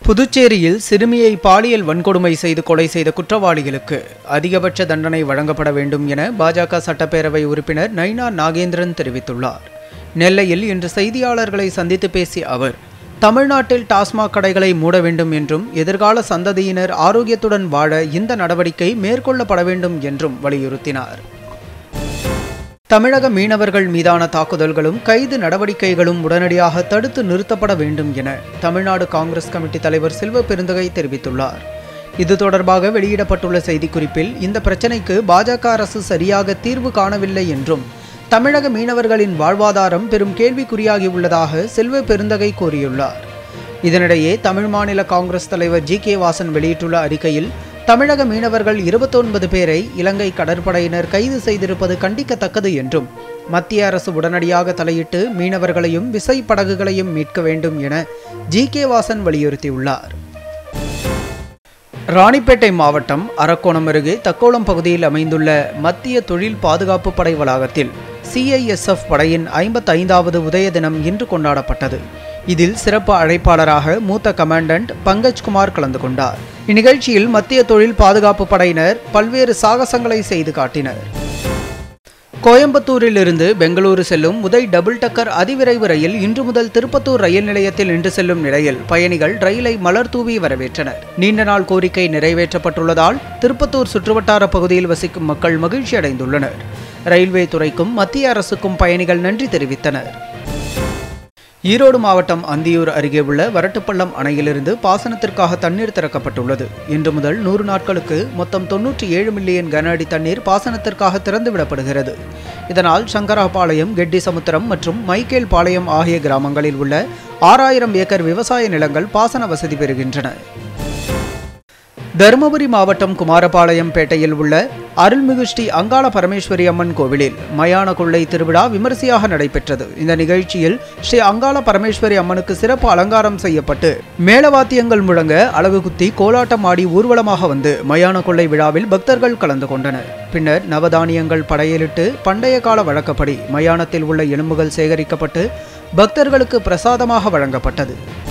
புதுச்சேரியில் சிறுமியை பாலியல் வன்கொடுமை செய்து கொலை செய்த குற்றவாளிகளுக்கு அதிகபட்ச தண்டனை வழங்கப்பட வேண்டும் என பாஜக சட்டப்பேரவை உறுப்பினர் நைனா நாகேந்திரன் தெரிவித்துள்ளார். நெல்லையில் இன்று செய்தியாளர்களை சந்தித்து பேசிய அவர், தமிழ்நாட்டில் டாஸ்மாக் கடைகளை மூட வேண்டும் என்றும் எதிர்கால சந்ததியினர் ஆரோக்கியத்துடன் வாழ இந்த நடவடிக்கை மேற்கொள்ளப்பட வேண்டும் என்றும் வலியுறுத்தினார். தமிழக மீனவர்கள் மீதான தாக்குதல்களும் கைது நடவடிக்கைகளும் உடனடியாக தடுத்து நிறுத்தப்பட வேண்டும் என தமிழ்நாடு காங்கிரஸ் கமிட்டி தலைவர் செல்வ பெருந்தகை தெரிவித்துள்ளார். இது தொடர்பாக வெளியிடப்பட்டுள்ள செய்திக்குறிப்பில், இந்த பிரச்சினைக்கு பாஜக அரசு சரியாக தீர்வு காணவில்லை என்றும் தமிழக மீனவர்களின் வாழ்வாதாரம் பெரும் கேள்விக்குறியாகியுள்ளதாக செல்வ பெருந்தகை கூறியுள்ளார். இதனிடையே தமிழ் மாநில காங்கிரஸ் தலைவர் ஜி.கே. வாசன் வெளியிட்டுள்ள அறிக்கையில், தமிழக மீனவர்கள் 29 பேரை இலங்கை கடற்படையினர் கைது செய்திருப்பது கண்டிக்கத்தக்கது என்றும் மத்திய அரசு உடனடியாக தலையிட்டு மீனவர்களையும் விசைப்படகுகளையும் மீட்க வேண்டும் என ஜி.கே. வாசன் வலியுறுத்தியுள்ளார். ராணிப்பேட்டை மாவட்டம் அரக்கோணம் அருகே தக்கோலம் பகுதியில் அமைந்துள்ள மத்திய தொழில் பாதுகாப்பு படை வளாகத்தில் CISF படையின் 55வது உதய தினம் இன்று கொண்டாடப்பட்டது. இதில் சிறப்பு அழைப்பாளராக மூத்த கமாண்டன்ட் பங்கஜ்குமார் கலந்து கொண்டார். இந்நிகழ்ச்சியில் மத்திய தொழில் பாதுகாப்பு படையினர் பல்வேறு சாகசங்களை செய்து காட்டினர். கோயம்புத்தூரில் இருந்து பெங்களூரு செல்லும் உதய் டபுள் டக்கர் அதிவிரைவு ரயில் இன்று முதல் திருப்பத்தூர் ரயில் நிலையத்தில் நின்று செல்லும் நிலையில் பயணிகள் ரயிலை மலர் தூவி வரவேற்றனர். நீண்ட நாள் கோரிக்கை நிறைவேற்றப்பட்டுள்ளதால் திருப்பத்தூர் சுற்றுவட்டார பகுதியில் வசிக்கும் மக்கள் மகிழ்ச்சி அடைந்துள்ளனர். ரயில்வே துறைக்கும் மத்திய அரசுக்கும் பயணிகள் நன்றி தெரிவித்தனர். ஈரோடு மாவட்டம் அந்தியூர் அருகே உள்ள வரட்டுப்பள்ளம் அணையிலிருந்து பாசனத்திற்காக தண்ணீர் திறக்கப்பட்டுள்ளது. இன்று முதல் 100 நாட்களுக்கு மொத்தம் 97 மில்லியன் கன அடி தண்ணீர் பாசனத்திற்காக திறந்துவிடப்படுகிறது. இதனால் சங்கராபாளையம், கெட்டி சமுத்திரம் மற்றும் மைக்கேல் பாளையம் ஆகிய கிராமங்களில் உள்ள 6000 ஏக்கர் விவசாய நிலங்கள் பாசன வசதி பெறுகின்றன. தருமபுரி மாவட்டம் குமாரபாளையம் பேட்டையில் உள்ள அருள்மிகு ஸ்ரீ அங்காள பரமேஸ்வரி அம்மன் கோவிலில் மயான கொள்ளை திருவிழா விமரிசையாக நடைபெற்றது. இந்த நிகழ்ச்சியில் ஸ்ரீ அங்காள பரமேஸ்வரி அம்மனுக்கு சிறப்பு அலங்காரம் செய்யப்பட்டு மேளவாத்தியங்கள் முழங்க, அலகு குத்தி, கோலாட்டம் ஆடி ஊர்வலமாக வந்து மயான கொள்ளை விழாவில் பக்தர்கள் கலந்து கொண்டனர். பின்னர் நவதானியங்கள் படையலிட்டு பண்டைய கால வழக்கப்படி மயானத்தில் உள்ள எலும்புகள் சேகரிக்கப்பட்டு பக்தர்களுக்கு பிரசாதமாக வழங்கப்பட்டது.